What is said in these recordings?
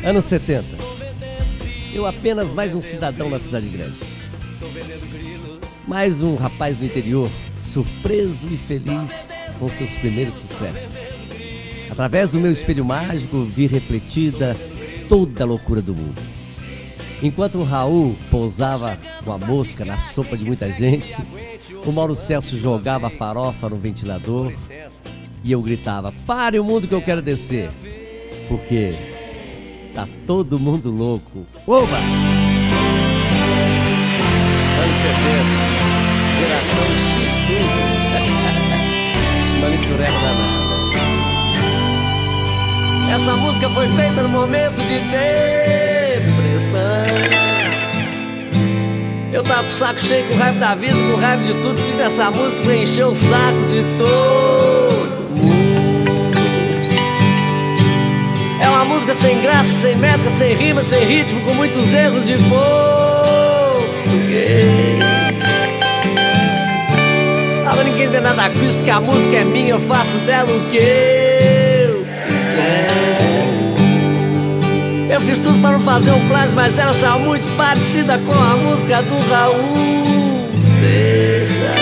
Anos 70. Eu apenas mais um cidadão na cidade grande. Mais um rapaz do interior, surpreso e feliz com seus primeiros sucessos. Através do meu espelho mágico, vi refletida toda a loucura do mundo. Enquanto o Raul pousava com a mosca na sopa de muita gente, o Mauro Celso jogava a farofa no ventilador e eu gritava: pare o mundo que eu quero descer, porque tá todo mundo louco. Oba! Anos 70, geração X tudo. Uma mistureba danada. Essa música foi feita no momento de depressão. Eu tava com o saco cheio, com raiva da vida, com raiva de tudo. Fiz essa música pra encher o saco de todo mundo. É uma música sem graça, sem métrica, sem rima, sem ritmo, com muitos erros de português. Agora ninguém tem nada com isso, porque a música é minha, eu faço dela o que eu quiser. Eu fiz tudo para não fazer um plágio, mas ela saiu muito parecida com a música do Raul Seixas.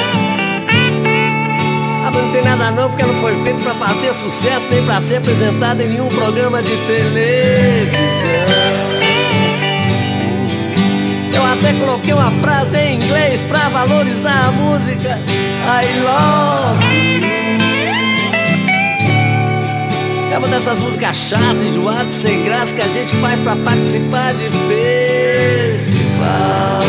Ah, mas não tem nada não, porque ela não foi feita para fazer sucesso, nem para ser apresentada em nenhum programa de televisão. Eu até coloquei uma frase em inglês pra valorizar a música I Love You. É uma dessas músicas chatas, enjoadas, sem graça, que a gente faz pra participar de festival.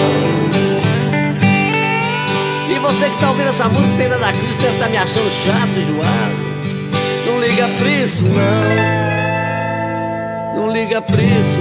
E você que tá ouvindo essa música, não tem nada a Cristo, deve tá me achando chato, enjoado. Não liga pra isso não, não liga pra isso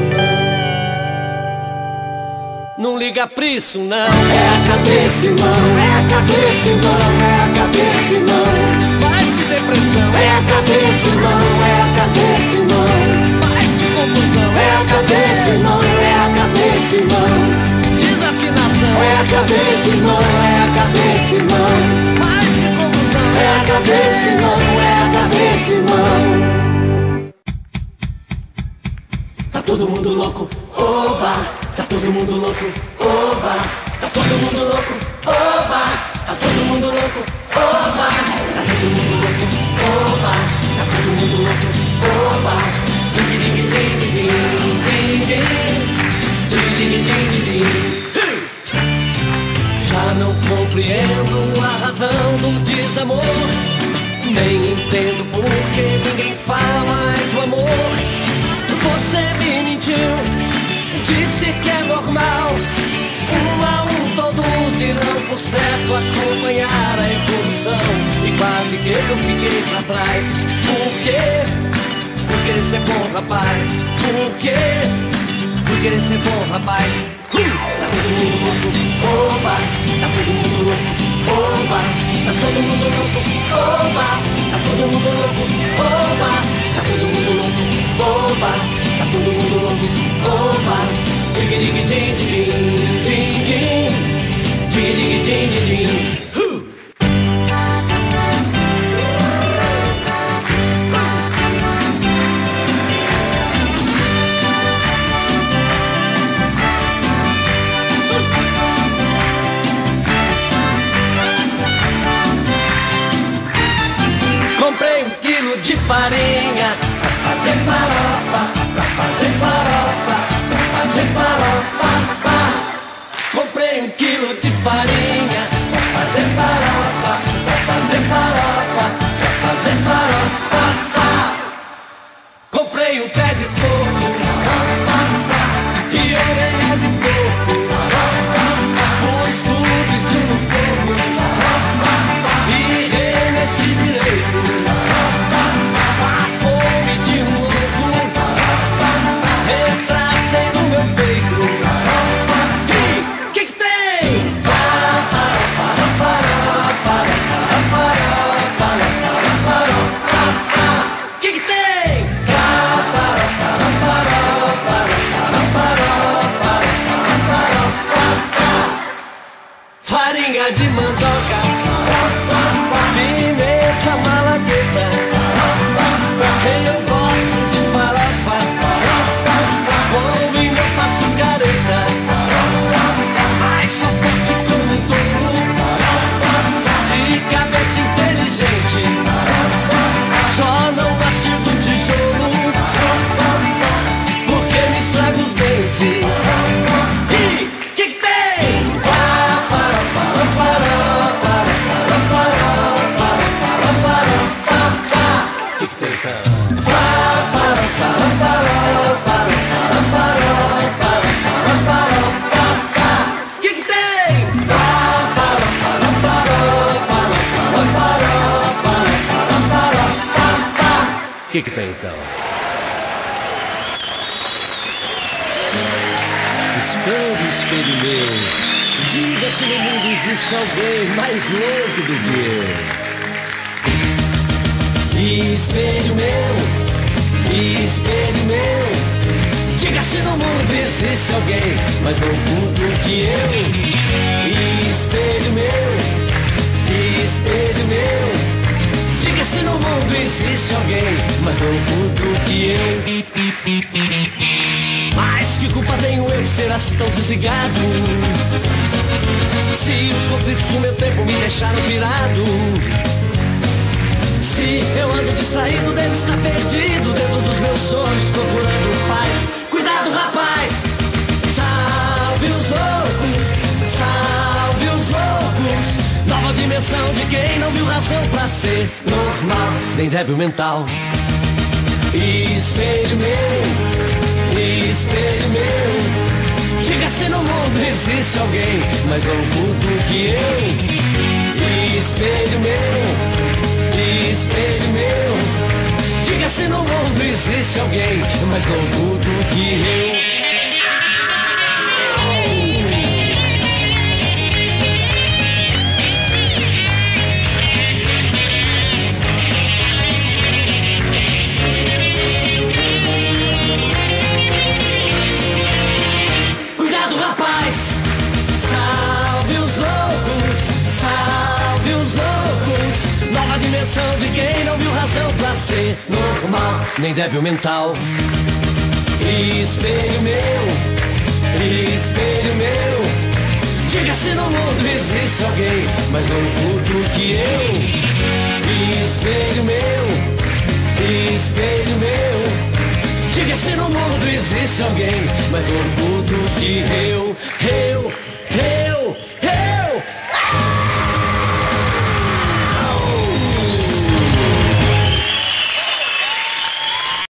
não, não liga pra isso não. É a cabeça, irmão, é a cabeça, irmão, é a cabeça, irmão. Mais que depressão, é a cabeça, irmão, é a cabeça, irmão. Mais que confusão, é a cabeça, irmão, é a cabeça, irmão. Desafinação, é a cabeça, irmão, é a cabeça, irmão. Mais que confusão, é a cabeça, irmão, é a cabeça, irmão. Tá todo mundo louco, oba. Tá todo mundo louco, oba. Tá todo mundo louco, oba. Tá todo mundo louco, oba. Tá todo mundo louco, oba. Tá todo mundo louco, oba. Já não compreendo a razão do desamor, nem entendo por que ninguém fala mais do amor. Você me mentiu, disse que é normal, um a um todos irão por certo acompanhar a evolução. E quase que eu fiquei pra trás. Por quê? Fui querer ser bom rapaz. Por quê? Fui querer ser bom rapaz. Tá todo mundo louco, oba. Tá todo mundo louco, oba. Tá todo mundo louco, oba. Tá todo mundo louco, oba. Tá todo mundo louco, oba. Tá todo mundo louco, oba. Comprei 1 quilo de farinha pra fazer farofa, pra fazer farofa, pra fazer farofa. Comprei 1 quilo de farinha pra fazer farofa, pra fazer farofa, pra fazer farofa. Comprei um pé de porco e orelha de porco. Pus tudo isso no fogo e remexi direito. A fome de um louco retracei no meu peito. E que tem? Que tem? Farinha de mandioca, pimenta malagueta. Eu gosto de farofa, que tem então? Espelho, espelho meu, diga se no mundo existe alguém mais louco do que eu. Espelho meu, diga se no mundo existe alguém mais louco do que eu. Espelho meu, diga se no mundo existe alguém mais louco do que eu. Mas que culpa tenho eu de ser assim tão desligado? Se os conflitos do meu tempo me deixaram pirado, se eu ando distraído, devo estar perdido dentro dos meus sonhos, procurando paz. Cuidado, rapaz! Salve os loucos, salve os loucos. Nova dimensão de quem não viu razão pra ser normal, nem débil mental. Espelho meu, diga se no mundo existe alguém mais louco do que eu. Espelho meu, diga se no mundo existe alguém mais louco do que eu. Nova dimensão de quem não viu razão pra ser normal, nem débil mental. Espelho meu, diga se no mundo existe alguém mais louco do que eu. Espelho meu, diga se no mundo existe alguém mais louco do que eu.